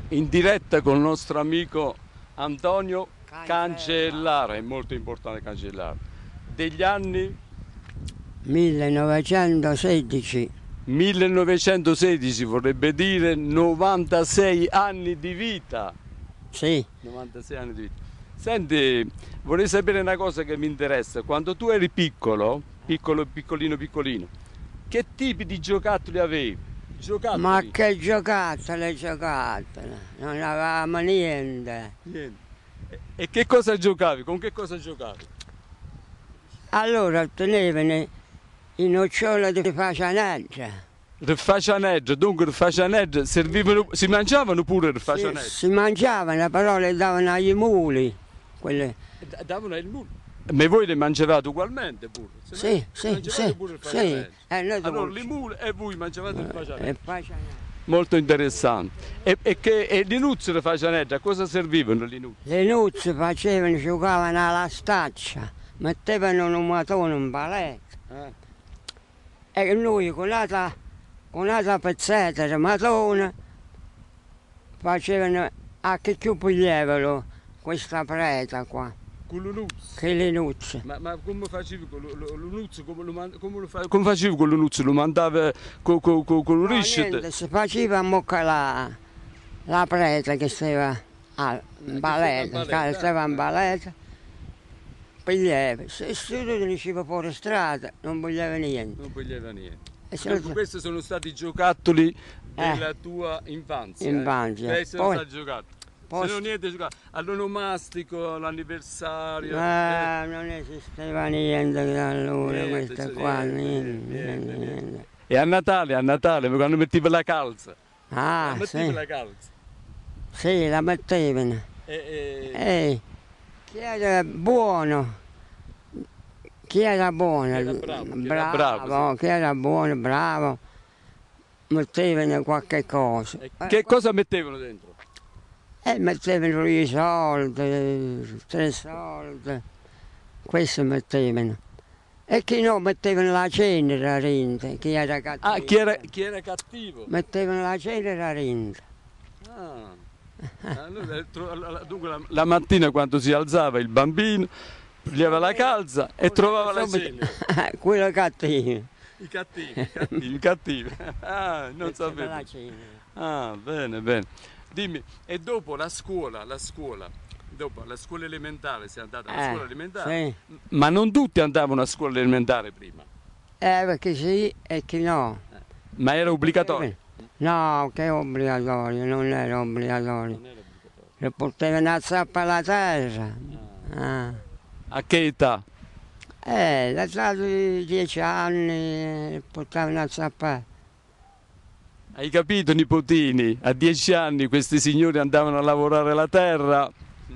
in diretta con il nostro amico Antonio Cancellara, è molto importante Cancellara, degli anni 1916. 1916, vorrebbe dire 96 anni di vita. Sì. 96 anni di vita. Senti, vorrei sapere una cosa che mi interessa. Quando tu eri piccolo, piccolino, che tipi di giocattoli avevi? Giocattoli? Ma che giocattole, non avevamo niente. Niente. E che cosa giocavi? Con che cosa giocavi? Allora tenevano i noccioli di facianeggia. Il facianeggio, dunque il facianeggio servivano, si mangiavano pure il facianeggio? Si mangiavano, però le davano agli muli. Quelle. Davano ai muli? Ma voi le mangiavate ugualmente pure? Sì. Pure il Sì. facianeggio. Allora Le mule e voi mangiavate il facianeggio? facianeggia. Molto interessante. E le nuzze di facianeggio, a cosa servivano le nuzze? Le nuzze facevano, giocavano alla staccia, mettevano un matone, un paletto. E noi con l'altra pezzetta di matone facevano a che più pigliavano questa preta qua, Con le nuzze? che le nuzze. Ma come facevi con le nuzze? Come facevi con le nuzze? Lo mandavi con il No, riscete? niente, si faceva a mocca la preta che stava a baletta, stava in baletta, pigliava. Se tu usciva fuori strada non vogliava niente. Non pigliava niente. E se Dunque, no- questi sono stati i giocattoli della tua infanzia. Infanzia. Questi sono Poi- stati giocattoli. poi- Se non niente giocato all'onomastico, all'anniversario. non esisteva niente da allora, Niente, queste qua, niente. niente. E a Natale, quando mettevi la calza. Ah, Mettevi sì, la calza. sì, la mettevano. Chi era buono? Chi era buono? Chi era bravo, Chi era buono, bravo, mettevano qualche cosa. Che cosa mettevano dentro? Mettevano i soldi, 3 soldi, questo mettevano. E chi no, mettevano la cenere a rinde, chi era cattivo. Ah, chi era cattivo? Mettevano la cenere a rinde. Ah. Dunque la mattina quando si alzava il bambino, pigliava la calza e trovava la cenere. Quello cattivo. I cattivi. Ah, non Metteva sapevo. la cenere. Ah, bene. Dimmi, e dopo la scuola, dopo la scuola elementare, sei andata alla scuola elementare? Sì. Ma non tutti andavano a scuola elementare prima, Perché sì e che no. ma era obbligatorio. No, che obbligatorio, non era obbligatorio. Non era obbligatorio. Le portavano a zappa alla terra. A che età? Da 10 anni portavano a zappa. Hai capito, nipotini? A 10 anni questi signori andavano a lavorare la terra.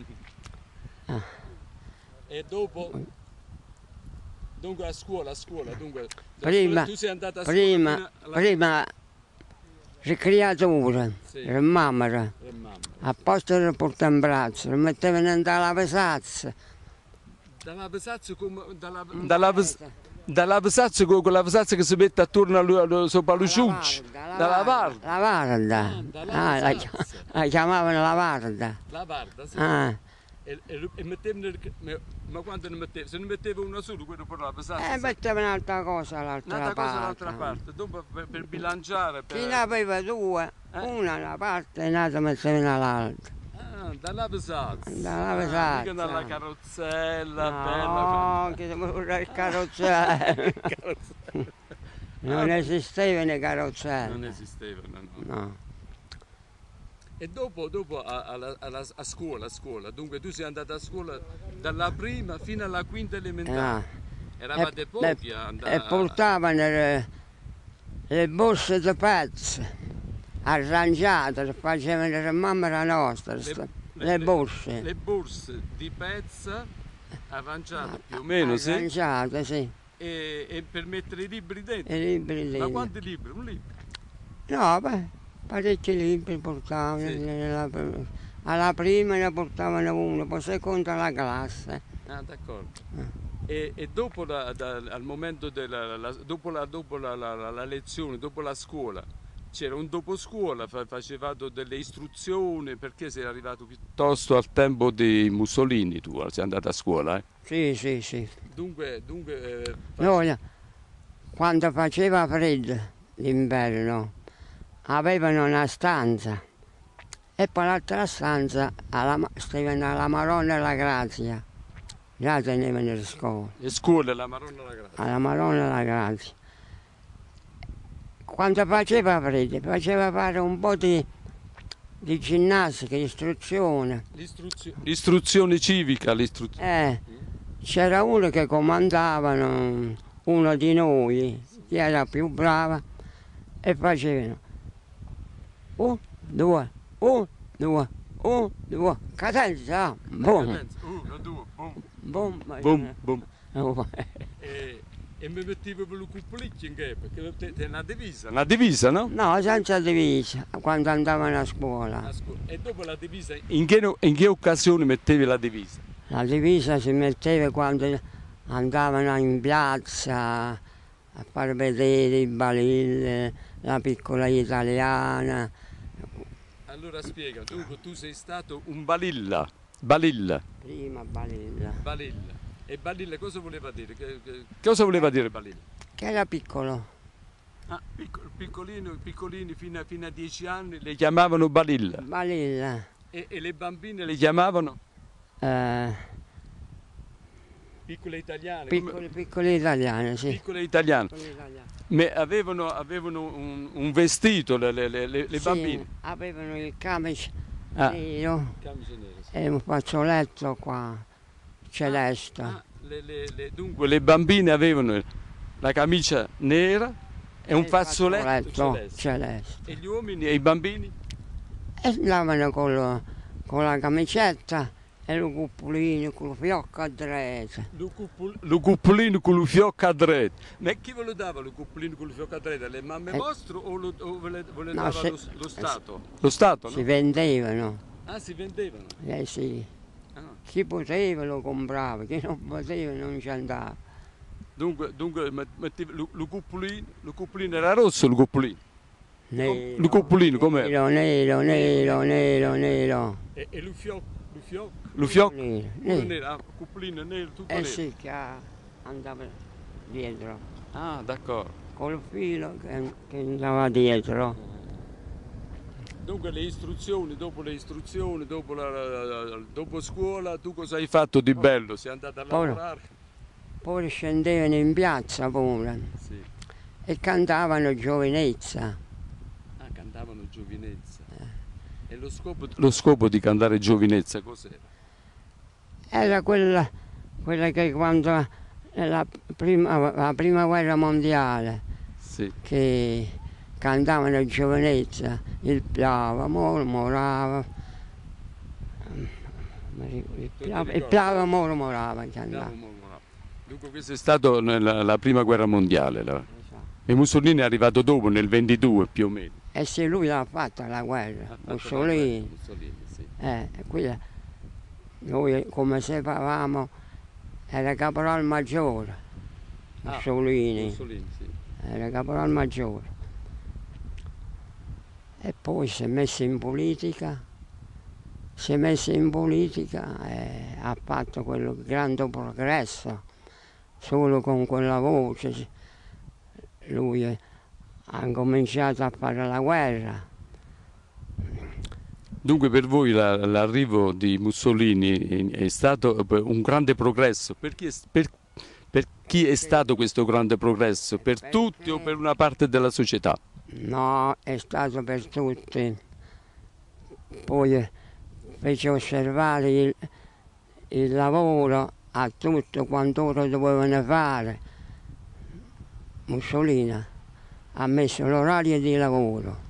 E dopo? Dunque a scuola, dunque. Prima, Tu sei andata a scuola fino alla... prima ricreatura, Sì. la mamma, a posto di portare in braccio, lo mettevano in dalla pesazza. Dalla pesazza come... Dalla pesazza con la pesazza che si mette attorno sopra lo ciuccio. Dalla varda. La varda. dalla pesazza. La chiamavano la varda. La varda, sì. E mettevano... Ma quando ne mettevano? Se ne metteva una sola, quello poi la pesazza... Mettevano un'altra cosa Un'altra dall'altra cosa parte. dall'altra parte, dopo per bilanciare... Chi ne aveva due, una da una parte e l'altra mettevano dall'altra. Dalla pesazza. Dalla pesazza. Mica dalla carrozzella, No, che vorrei il carrozzello. Non esistevano i carrozzelli. Non esistevano, no. No. E dopo a scuola, dunque tu sei andata a scuola dalla prima fino alla quinta elementare. Eravate pochi a andare... E portavano le borse di pezzi arrangiate, le facevano le mamme nostre, le borse. Le borse di pezza arrangiate più o meno, sì? Arrangiate, sì. E per mettere i libri dentro? I libri lì. Ma quanti libri? Un libro? No, parecchi libri portavano. Sì. Alla prima ne portavano uno, poi seconda la classe. Ah, d'accordo. E dopo al momento dopo la lezione, dopo la scuola, c'era un dopo scuola, facevate delle istruzioni, perché sei arrivato piuttosto al tempo di Mussolini, tu sei andato a scuola, eh? Sì, sì, sì. Dunque, Noi, quando faceva freddo l'inverno, avevano una stanza e poi l'altra stanza stavano alla Maronna e la Grazia. Là tenevano le scuole, le scuole, la Maronna la Grazia. alla Maronna e la Grazia. Quando faceva freddo, faceva fare un po' di ginnastica, istruzione. L'istruzione civica, C'era uno che comandava, uno di noi, che era più brava, e facevano 1, 2, 1, 2, 1, 2, cadenza, boom, 1, 2, boom, boom, boom. boom. E mi mettevo per il cuppolicchio in che, perché è una divisa. Una divisa, no? No, senza divisa, quando andavano a scuola. E dopo la divisa, in che occasione mettevi la divisa? La divisa si metteva quando andavano in piazza a far vedere i balilli, la piccola italiana. Allora spiega, dunque tu sei stato un balilla. Balilla. Prima balilla. Balilla. E balilla cosa voleva dire? Cosa voleva dire balilla? Che era piccolo. Ah, piccolini fino a 10 anni le chiamavano balilla. Balilla. E le bambine le chiamavano? Piccole italiane. Piccole italiane, sì. Piccole italiane. Avevano un vestito le Sì, bambine. avevano il camice nero Camice nere, sì. e un fazzoletto qua, celeste. Dunque le bambine avevano la camicia nera e un fazzoletto celeste. E gli uomini e i bambini? E andavano con la camicetta e lo cuppolino con lo fiocco a dredda. Lo cuppolino con lo fiocco a dredda. Ma chi ve lo dava lo cuppolino con lo fiocco a dredda? Le mamme vostre o ve le dava lo Stato? Lo Stato, no? Si vendevano. Ah, si vendevano? Sì. Ah. Chi poteva lo comprava, chi non poteva non ci andava. Dunque lo cuppolino era rosso lo cuppolino? Nero, Lo cuppolino com'era? nero. E lo fiocco? Lo fiocco? nero. Nero, cuppolino nero, tutto nero? Sì, che andava dietro. Ah, d'accordo. Col filo che andava dietro. Dunque dopo scuola, tu cosa hai fatto di bello? Sei andato a lavorare? Poi scendevano in piazza pure. Sì. E cantavano Giovinezza. Ah, cantavano Giovinezza. E lo scopo di cantare Giovinezza cos'era? Era quella che quando la prima guerra mondiale, sì, che cantavano Giovinezza, il piava, mormorava, il piava, mormorava, cantava. Dunque questo è stato nella prima guerra mondiale. E Mussolini è arrivato dopo, nel 22 più o meno. E se lui l'ha fatta la guerra, Mussolini. Sì. Quella, noi come sapevamo era caporal maggiore, Mussolini, sì. era caporal maggiore. E poi si è messo in politica, e ha fatto quel grande progresso, solo con quella voce. Lui ha cominciato a fare la guerra. Dunque per voi l'arrivo di Mussolini è stato un grande progresso. Per chi è stato questo grande progresso? Per tutti o per una parte della società? No, è stato per tutti. Poi fece osservare il lavoro a tutto quanto loro dovevano fare. Mussolini ha messo l'orario di lavoro.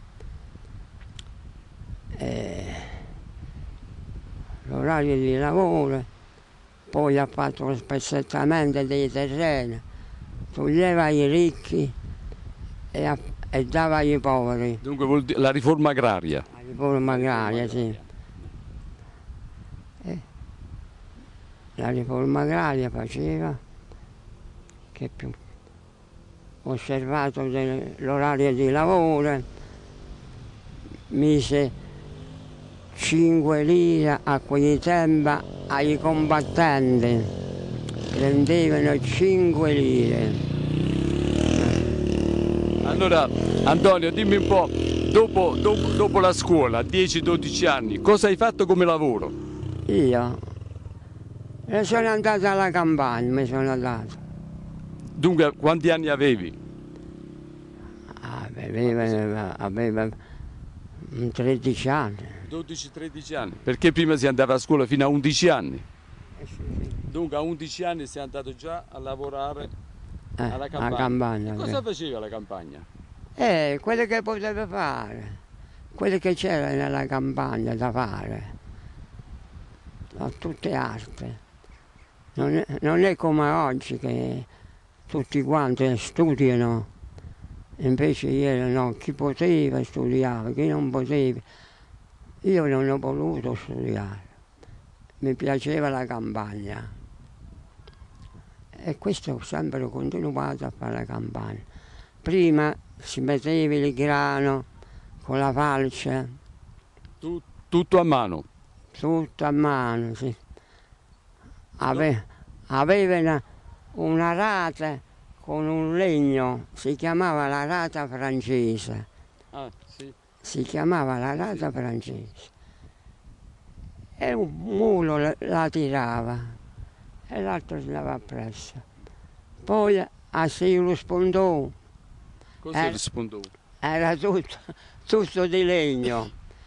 L'orario di lavoro, poi ha fatto lo spezzettamento dei terreni, toglieva ai ricchi e dava ai poveri. Dunque vuol dire la riforma agraria. La riforma agraria, sì. La riforma agraria faceva, che più osservato l'orario di lavoro, mise 5 lire a quei tempi ai combattenti, prendevano 5 lire. Allora, Antonio, dimmi un po', dopo la scuola, a 10-12 anni, cosa hai fatto come lavoro? Io sono andato alla campagna, mi sono andato. Dunque, quanti anni avevi? Aveva 13 anni. 12-13 anni. Perché prima si andava a scuola fino a 11 anni? Sì. Dunque a 11 anni sei andato già a lavorare alla alla campagna. E cosa faceva la campagna? Quello che poteva fare, quello che c'era nella campagna da fare, a tutte arte. Non è come oggi che tutti quanti studiano, invece ieri no, chi poteva studiare, chi non poteva. Io non ho voluto studiare, mi piaceva la campagna e questo ho sempre continuato a fare la campagna. Prima si metteva il grano con la falce. Tutto a mano? Tutto a mano, sì. Aveva una rata con un legno, si chiamava la rata francese. Ah, sì. Si chiamava la rata francese. E un mulo la tirava e l'altro si lava appresso. Poi a sé lo spondò. Cos'è lo spondò? Era tutto di legno.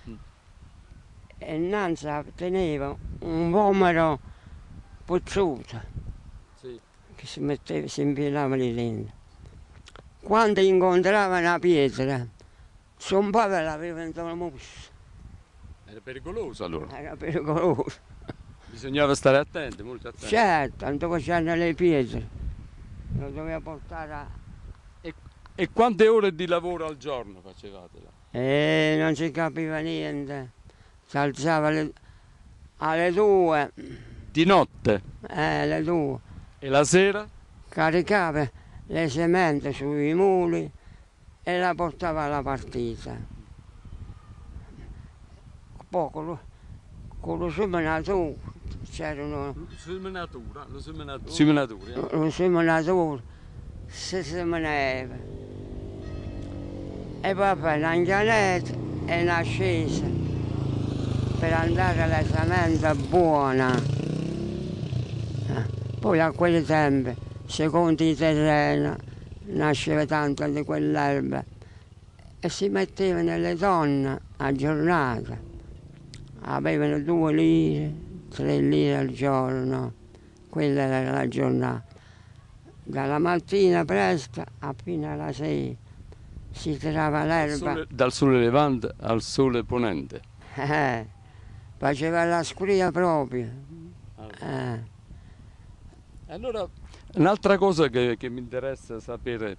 E innanzi teneva un vomero puzzuto, sì, che si infilava lì dentro. Quando incontrava una pietra, suo padre l'aveva in la mussa. Era pericoloso allora? Era pericoloso. Bisognava stare attenti, molto attenti. Certo, dove c'erano le pietre, lo doveva portare E quante ore di lavoro al giorno facevate là? E non si capiva niente. Si alzava alle 2. Di notte? Alle 2. E la sera? Caricava le sementi sui muli e la portava alla partita. Poi con lo seminatore c'erano... Lo seminatore. Lo seminatore si seminava. E poi una inghianetta e una scesa per andare alla sementa buona. Poi a quei tempi, secondo i terreni, nasceva tanto di quell'erba e si mettevano le donne a giornata. Avevano 2 lire, 3 lire al giorno, quella era la giornata. Dalla mattina presto fino alla sera si tirava l'erba. Dal sole levante al sole ponente. Faceva la scuria proprio. Allora, un'altra cosa che mi interessa sapere,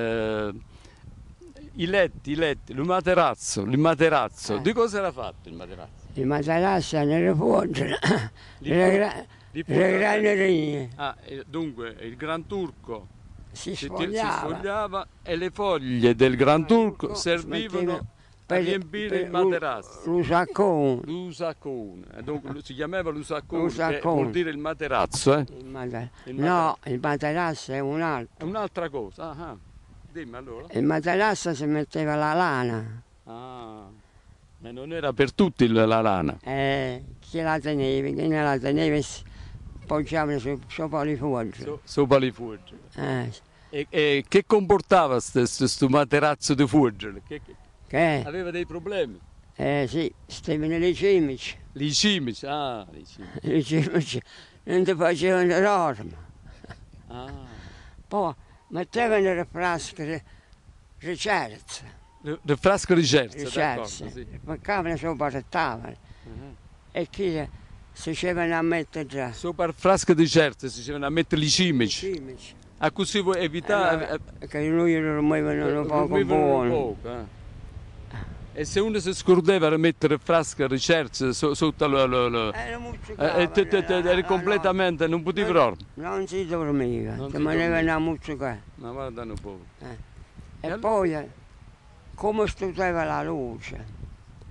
i letti, il materasso, di cosa era fatto il materasso? Il materasso nelle foglie, le granerie. Dunque il Gran Turco Si si sfogliava. sfogliava e le foglie del Gran Turco servivano per riempire il materasso. L'usaccone. L'usaccone, dunque si chiamava l'usaccone, che L'usaccone. vuol dire il materasso, eh? No, il materasso è un altro. È un'altra cosa, dimmi allora. Il materasso si metteva la lana. Ma non era per tutti la lana. Chi la teneva, chi non la teneva si poggiavano sopra le foglie. Sopra le foglie. E che comportava questo materasso di foglie? Che? Aveva dei problemi? Sì, stavano le cimici. I cimici, i cimici. Le cimici non ti facevano dormire. Poi mettevano le frasche di cerza. Le frasche di cerza, d'accordo, sì. Mettevano sopra le tavole. E chi si facevano a mettere già. Sopra le frasche di cerza si facevano a mettere i cimici. A così vuoi evitare... che lui lo muovevano un poco buono. E se uno si scordava di mettere frasca di cerza sotto era completamente, non poteva dormire. Non si dormiva, si mangiavano a muzzicare. Ma guarda un po'. E poi, come studiava la luce,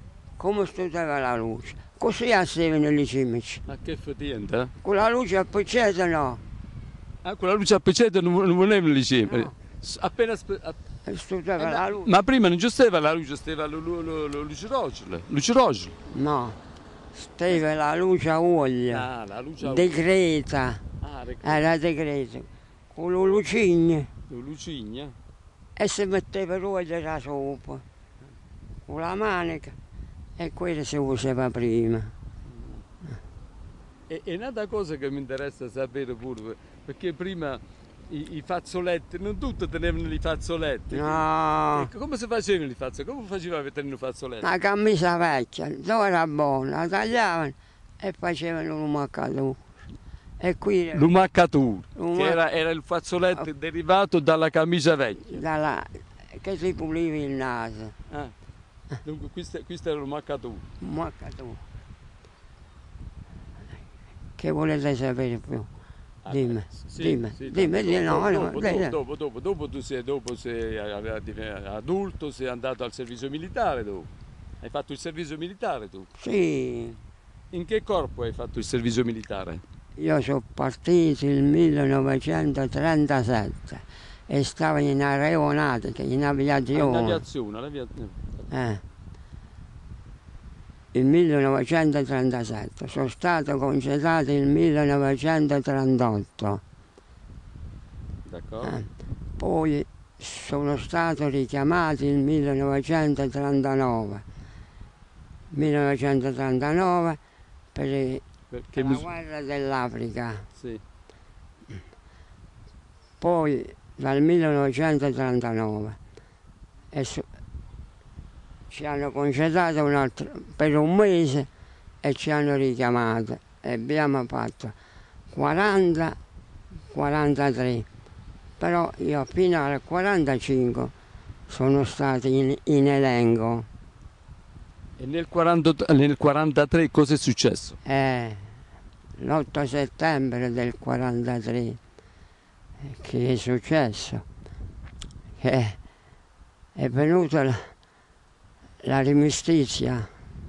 come studiava la luce. Così assevano le cimici. Ma che effettivamente? Con la luce appicciata no. Ah, con la luce appicciata non volevano le cime. No. Appena Studiava la luce. ma prima non c'era la luce, stava la luce rossa. No, stava la luce a olio. Ah, la luce a Decreta. Ah, Era decreta. Con le lucine. lucigna. E si metteva l'olio da sopra. Con la manica. E quello si usava prima. E un'altra cosa che mi interessa sapere pure, perché prima i fazzoletti, non tutti tenevano i fazzoletti. No, Come si facevano i fazzoletti? Come faceva a tenere i fazzoletti? la camicia vecchia, non era buona, la tagliavano e facevano l'umaccatura. E qui L'umaccatura, L'umaccatura. che era il fazzoletto derivato dalla camicia vecchia. che si puliva il naso. Ah. Dunque questa era l'umaccatura. Umaccatura. Che volete sapere più? Dimmi, dimmi, Dopo tu sei adulto, sei andato al servizio militare dopo. Hai fatto il servizio militare tu? Sì, In che corpo hai fatto il servizio militare? io sono partito nel 1937 e stavo in aeronautica, in aviazione. L'aviazione. Il 1937, sono stato concedato nel 1938. D'accordo. Poi sono stato richiamato nel 1939. 1939 per Perché la guerra dell'Africa. sì. Poi dal 1939 ci hanno concedato per un mese e ci hanno richiamato e abbiamo fatto 40-43, però io fino al 45 sono stato in elenco. E nel 43 cosa è successo? L'8 settembre del 43 che è successo? Che è venuta l'armistizia,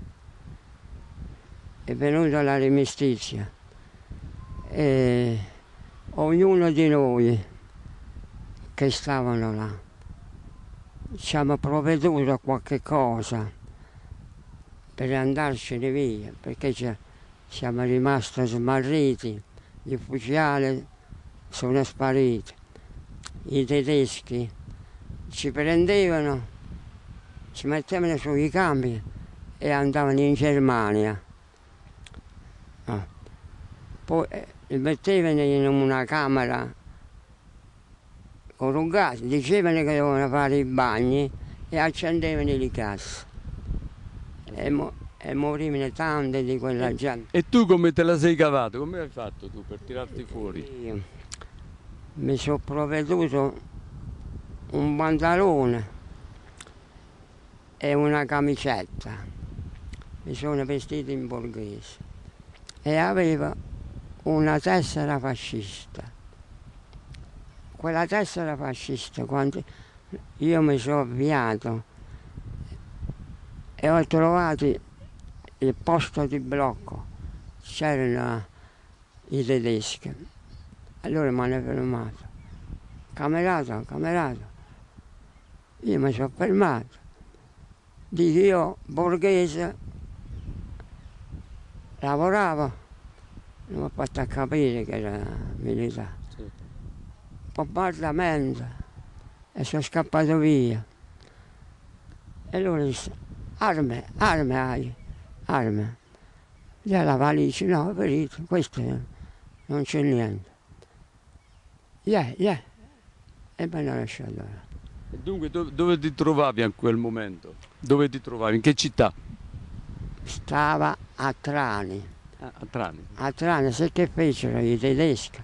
e ognuno di noi che stavano là ci hanno provveduto a qualche cosa per andarcene via, perché siamo rimasti smarriti, gli ufficiali sono spariti, i tedeschi ci prendevano, ci mettevano sui campi e andavano in Germania. Poi li mettevano in una camera con un gas, dicevano che dovevano fare i bagni e accendevano i gas. E morivano tante di quella gente. E tu come te la sei cavato? Come hai fatto tu per tirarti fuori? Io mi sono provveduto un pantalone e una camicetta, mi sono vestito in borghese e avevo una tessera fascista. Quella tessera fascista, quando io mi sono avviato e ho trovato il posto di blocco, c'erano i tedeschi, allora mi hanno fermato, camerato, io mi sono fermato. Dico io, borghese, lavoravo, non mi ha fatto capire che era militare. Sì. Bombardamento e sono scappato via. E allora disse, armi. Già la valigia, no, perito, questo non c'è niente. E me l'ha lasciato là. E dunque dove ti trovavi in quel momento? Dove ti trovavi? In che città? Stava a Trani. A Trani. A Trani, sai che fecero i tedeschi?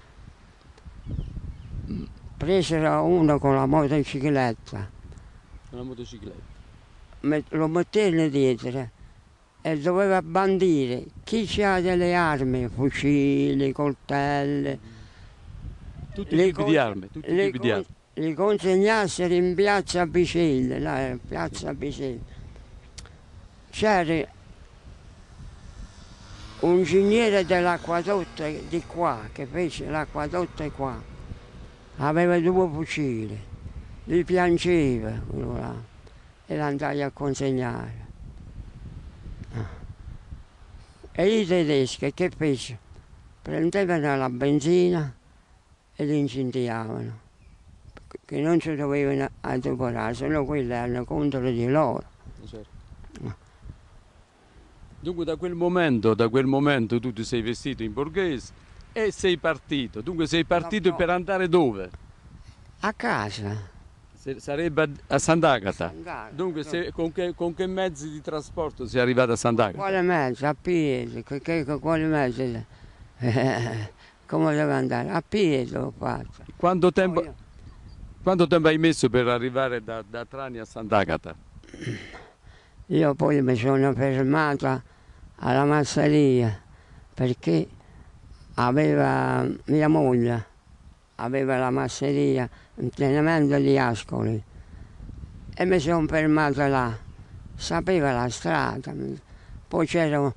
Presero uno con la motocicletta, Una motocicletta. lo metterono dietro e doveva bandire chi ha delle armi, fucili, coltelli. Tutti i tipi di armi. Li consegnassero in piazza Bicelle, là, piazza Bicelle. c'era un ingegnere dell'acquadotto di qua, che fece l'acquadotto qua, aveva 2 fucili, gli piangeva quello là, e l'andai a consegnare. E i tedeschi che fecero? Prendevano la benzina e li incendiavano, che non ci dovevano adoperare, se no quelli erano contro di loro. Certo. Dunque da quel momento tu ti sei vestito in borghese e sei partito. Dunque sei partito No. per andare dove? A casa. Sarebbe a Sant'Agata. Sant'Agata, Dunque no. con che mezzi di trasporto sei arrivato a Sant'Agata? Quale mezzo? A piedi. Quale mezzo? Come devo andare? A piedi l'ho fatto. Quanto tempo, Poi quanto tempo hai messo per arrivare da Trani a Sant'Agata? io poi mi sono fermata alla masseria perché aveva mia moglie, aveva la masseria in pienamente di Ascoli e mi sono fermata là, sapeva la strada, poi c'era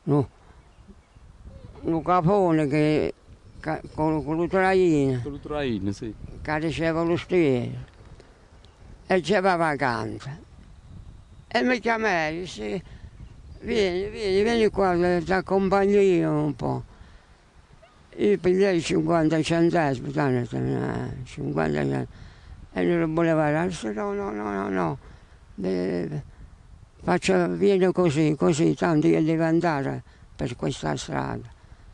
un capone con l'Ucraina Con l'Ucraina, sì. che riceve lo stiere e c'era vacanza e mi chiamai, disse, vieni qua, ti accompagno io un po'. Io pigliai 50 centesimi, 50 centesimi, e non lo voleva dare, disse no, vieni così, tanto io devo andare per questa strada.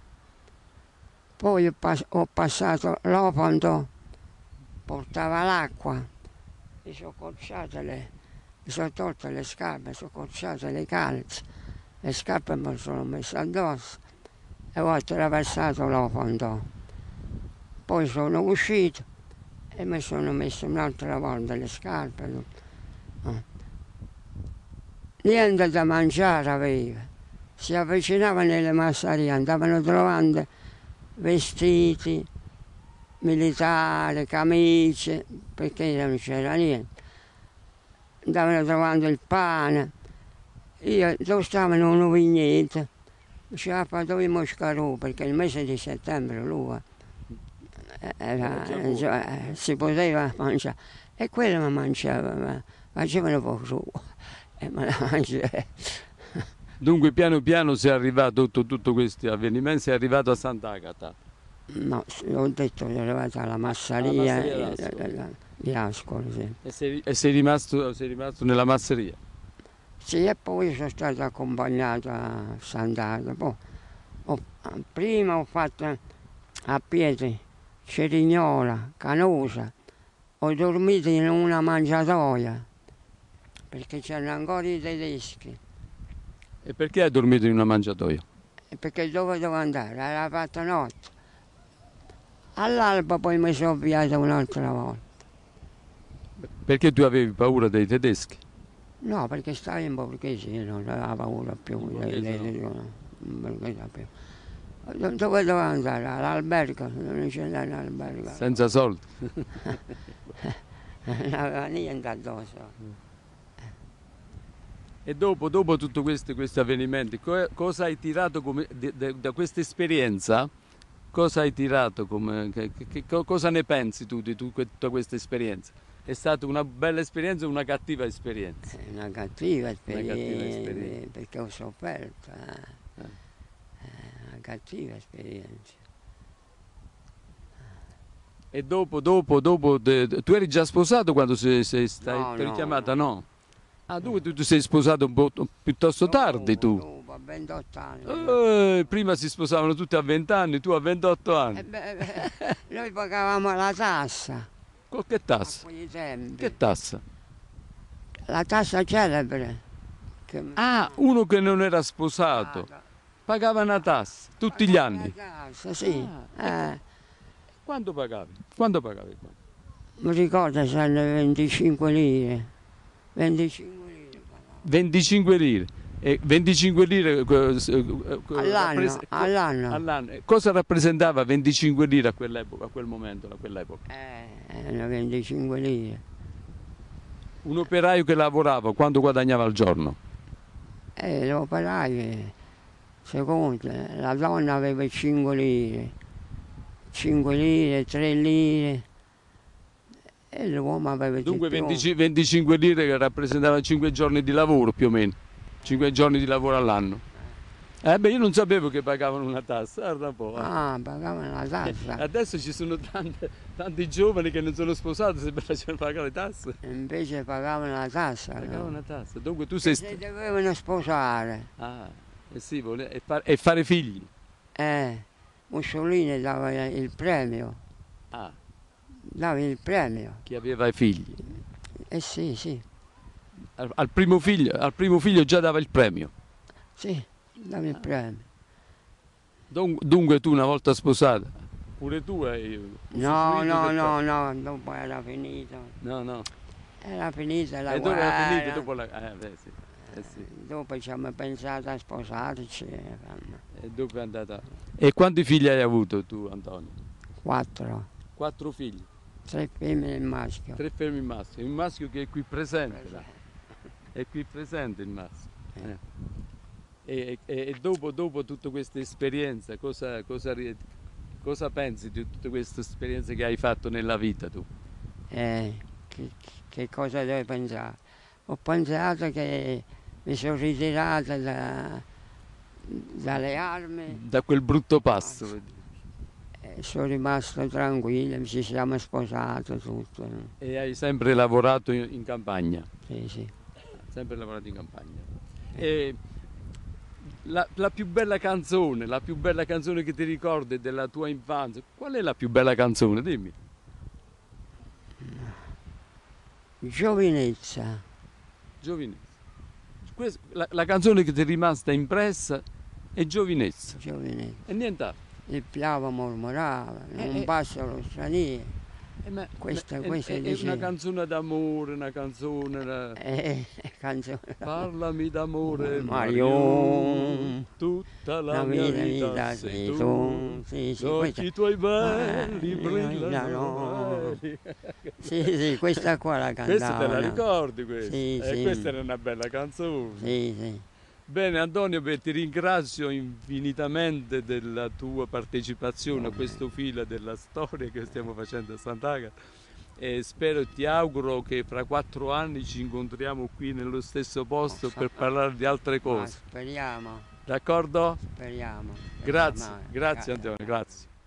Poi ho passato l'Ofanto, portava l'acqua, mi sono tolte le scarpe, mi sono cocciate le calze, le scarpe me le sono messe addosso e ho attraversato l'Ofanto. Poi sono uscito e mi sono messo un'altra volta le scarpe. Niente da mangiare aveva, si avvicinavano nelle masserie, andavano trovando vestiti militari, camicie, perché non c'era niente. Andavano trovando il pane. Io dove stavano un vigneto, diceva dove i Moscarù, perché il mese di settembre lui si poteva mangiare. E quello mi mangiava, facevano poco su e me la mangiavo. Dunque piano piano sei arrivato, tutti questi avvenimenti, sei arrivato a Sant'Agata. No, ho detto che sono arrivata alla masseria di Ascoli, sì. E sei rimasto nella masseria? Sì, e poi sono stato accompagnato a Sant'Agata. Poi prima ho fatto a piedi Cerignola, Canosa, ho dormito in una mangiatoia perché c'erano ancora i tedeschi. E perché hai dormito in una mangiatoia? Perché dove dovevo andare? Era fatta notte. All'alba poi mi sono avviato un'altra volta. Perché tu avevi paura dei tedeschi? No, perché stavo in borghese, io non avevo paura più. Dove dovevo andare? All'albergo, non c'era l'albergo. Senza soldi? Non aveva niente addosso. E dopo tutti questi avvenimenti, cosa hai tirato da questa esperienza? Cosa hai tirato? Cosa ne pensi tu di tutta questa esperienza? È stata una bella esperienza o una cattiva esperienza? Una cattiva esperienza, perché ho sofferto. Una cattiva esperienza. E dopo tu eri già sposato quando ti eri chiamata, no? Ah, tu ti sei sposato un po' piuttosto tardi, tu? Dopo, a 28 anni. Prima si sposavano tutti a 20 anni, tu a 28 anni. Noi pagavamo la tassa. Con che tassa? A quei tempi. Che tassa? La tassa celebre. Ah, uno che non era sposato pagava una tassa tutti gli anni. La tassa, sì. Quanto pagavi? Quanto pagavi? Mi ricordo se erano 25 lire. 25 lire. 25 lire. E 25 lire all'anno. Cosa rappresentava 25 lire a quell'epoca, a quel momento, a quell'epoca? Erano 25 lire. Un operaio che lavorava, quanto guadagnava al giorno? L'operaio, secondo, la donna aveva 5 lire, 5 lire, 3 lire, e l'uomo aveva Dunque di più. 25 lire che rappresentavano 5 giorni di lavoro più o meno, 5 giorni di lavoro all'anno. Beh, io non sapevo che pagavano una tassa, guarda un po'. Ah, pagavano la tassa. Adesso ci sono tanti giovani che non sono sposati se facevano pagare le tasse. Invece pagavano la tassa. Pagavano No? una tassa. Dunque tu sei... Si dovevano sposare. Ah, sì, e fare figli. Mussolini dava il premio. Ah, Dava il premio. chi aveva i figli. Sì, sì, Al primo figlio già dava il premio. sì, dava il premio. Dunque tu una volta sposata, pure tu hai No, usufruito no, del no, no, dopo era finito. No. Era finita la E dove era guerra. finito dopo la... beh, sì. Sì. Dopo ci abbiamo pensato a sposarci. E dopo è andata... E quanti figli hai avuto tu, Antonio? 4, 4 figli, 3 femmine e un maschio. 3 femmine maschio. Il maschio che è qui presente, là. È qui presente il maschio. E dopo tutta questa esperienza, cosa pensi di tutte queste esperienze che hai fatto nella vita tu? Che cosa devo pensare? Ho pensato che mi sono ritirata dalle armi Da quel brutto passo. e sono rimasto tranquillo, ci siamo sposati tutto. E hai sempre lavorato in campagna? Sì, sì. Sempre lavorato in campagna. E la più bella canzone che ti ricordi della tua infanzia, qual è la più bella canzone? Dimmi. Giovinezza. Giovinezza. La canzone che ti è rimasta impressa è Giovinezza. Giovinezza. E nient'altro. Il piavo mormorava, non passa lo straniero. Questa è dice... una canzone d'amore, una canzone... canzone. Parlami d'amore, Marion, tutta la mia vita sei tu. Sì, sì, Gli occhi tuoi belli brillano. Sì, questa qua la cantavo. Questa te la ricordi questa? Sì, sì. Questa era una bella canzone. Sì, sì. Bene Antonio, ti ringrazio infinitamente della tua partecipazione a questo filo della storia che stiamo facendo a Sant'Agata e ti auguro che fra 4 anni ci incontriamo qui nello stesso posto per parlare di altre cose. Speriamo. D'accordo? Speriamo. Grazie Antonio, grazie.